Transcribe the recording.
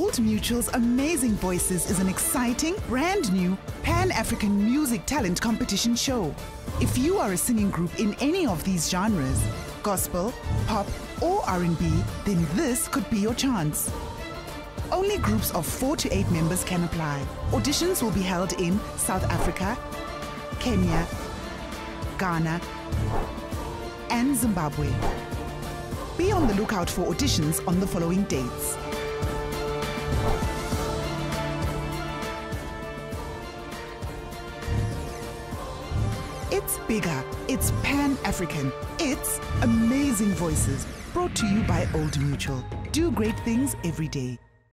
Old Mutual's Amazing Voices is an exciting, brand new, Pan-African music talent competition show. If you are a singing group in any of these genres, gospel, pop, or R&B, then this could be your chance. Only groups of 4 to 8 members can apply. Auditions will be held in South Africa, Kenya, Ghana, and Zimbabwe. Be on the lookout for auditions on the following dates. It's bigger, it's Pan-African, it's Amazing Voices, brought to you by Old Mutual. Do great things every day.